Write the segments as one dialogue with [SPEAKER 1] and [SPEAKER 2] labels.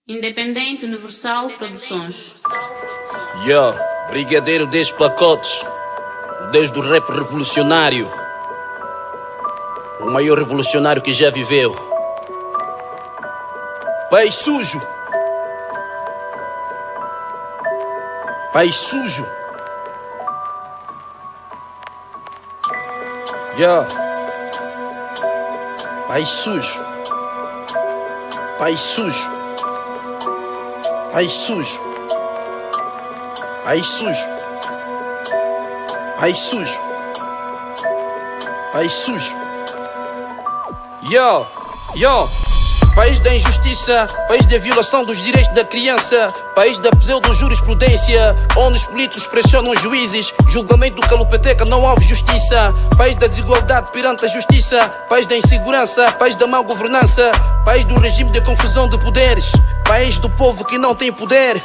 [SPEAKER 1] Independente Universal Produções.
[SPEAKER 2] Brigadeiro 10 pacotes, desde o rap revolucionário, o maior revolucionário que já viveu. País sujo, país sujo. País sujo, país sujo, país sujo, país sujo, país sujo, país sujo. País da injustiça, país da violação dos direitos da criança, país da pseudo-jurisprudência, onde os políticos pressionam os juízes, julgamento do calopeteca não houve justiça, país da desigualdade perante a justiça, país da insegurança, país da má governança, país do regime de confusão de poderes, país do povo que não tem poder.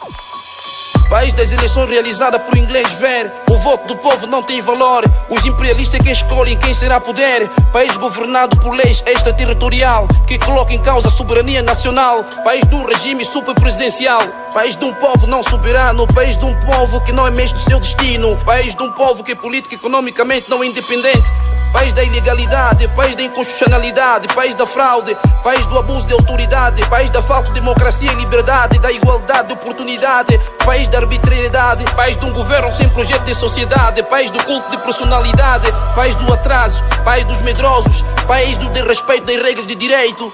[SPEAKER 2] País das eleições realizadas por inglês ver. O voto do povo não tem valor. Os imperialistas é quem escolhem quem será poder. País governado por leis extraterritorial que colocam em causa a soberania nacional. País de um regime superpresidencial. País de um povo não soberano. País de um povo que não é mestre do seu destino. País de um povo que política e economicamente não é independente. País da ilegalidade, país da inconstitucionalidade, país da fraude, país do abuso de autoridade, país da falta de democracia e liberdade, da igualdade de oportunidade, país da arbitrariedade, país de um governo sem projeto de sociedade, país do culto de personalidade, país do atraso, país dos medrosos, país do desrespeito das regras de direito.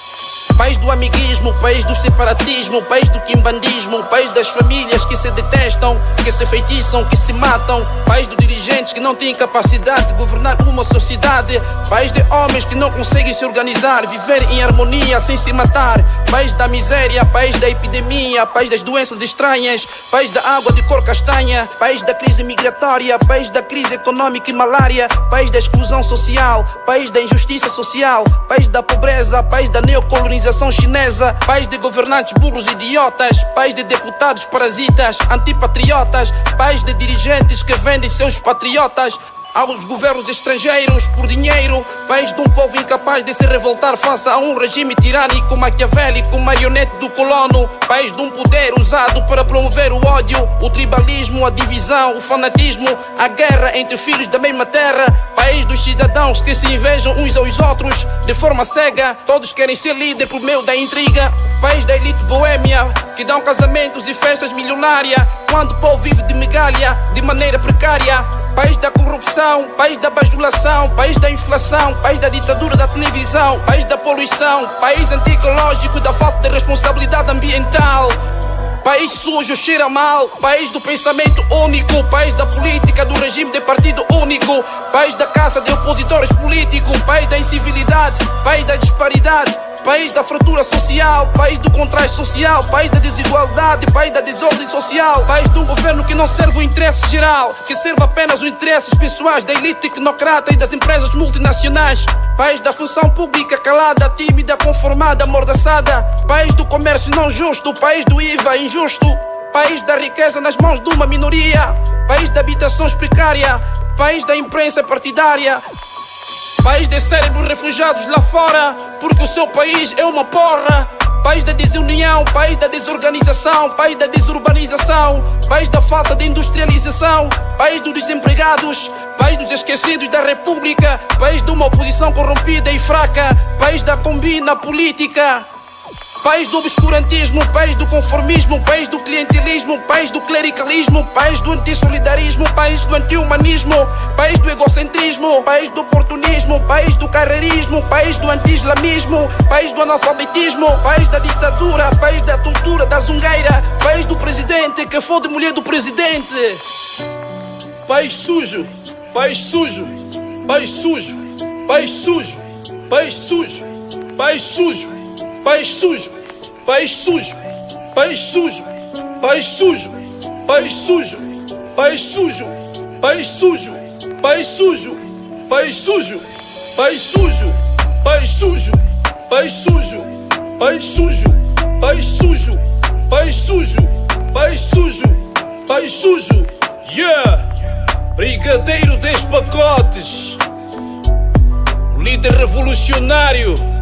[SPEAKER 2] País do amiguismo, país do separatismo, país do quimbandismo, país das famílias que se detestam, que se feitiçam, que se matam, país de dirigentes que não têm capacidade de governar uma sociedade, país de homens que não conseguem se organizar, viver em harmonia sem se matar, país da miséria, país da epidemia, país das doenças estranhas, país da água de cor castanha, país da crise migratória, país da crise econômica e malária, país da exclusão social, país da injustiça social, país da pobreza, país da neocolonização chinesa, país de governantes burros e idiotas, país de deputados parasitas, antipatriotas, país de dirigentes que vendem seus patriotas aos governos estrangeiros por dinheiro, país de um povo incapaz de se revoltar face a um regime tirânico, maquiavélico, marionete do colono, país de um poder usado para promover o ódio, o tribalismo, a divisão, o fanatismo, a guerra entre filhos da mesma terra, país dos cidadãos que se invejam uns aos outros de forma cega, todos querem ser líder por meio da intriga, país da elite boêmia que dão casamentos e festas milionárias quando o povo vive de migalha, de maneira precária. País da corrupção, país da bajulação, país da inflação, país da ditadura da televisão, país da poluição, país anti-ecológico da falta de responsabilidade ambiental. País sujo, cheira mal, país do pensamento único, país da política, do regime de partido único, país da caça de opositores políticos, país da incivilidade, país da disparidade, país da fratura social, país do contraste social, país da desigualdade, país da desordem social, país de um governo que não serve o interesse geral, que serve apenas os interesses pessoais da elite tecnocrata e das empresas multinacionais, país da função pública calada, tímida, conformada, amordaçada, país do comércio não justo, país do IVA injusto, país da riqueza nas mãos de uma minoria, país de habitações precárias, país da imprensa partidária, país de cérebros refugiados lá fora, porque o seu país é uma porra. País da desunião, país da desorganização, país da desurbanização, país da falta de industrialização, país dos desempregados, país dos esquecidos da república, país de uma oposição corrompida e fraca, país da combina política. País do obscurantismo, país do conformismo, país do clientelismo, país do clericalismo, país do antissolidarismo, país do anti-humanismo, país do egocentrismo, país do oportunismo, país do carreirismo, país do anti-islamismo, país do analfabetismo, país da ditadura, país da tortura, da zungueira, país do presidente que fode mulher do presidente. País sujo, país sujo, país sujo, país sujo, país sujo, país sujo. País sujo, país sujo, país sujo, país sujo, país sujo, país sujo, país sujo, país sujo, país sujo, país sujo, país sujo, país sujo, país sujo, país sujo, país sujo, país sujo, país sujo. Brigadeiro 10 pacotes, líder revolucionário.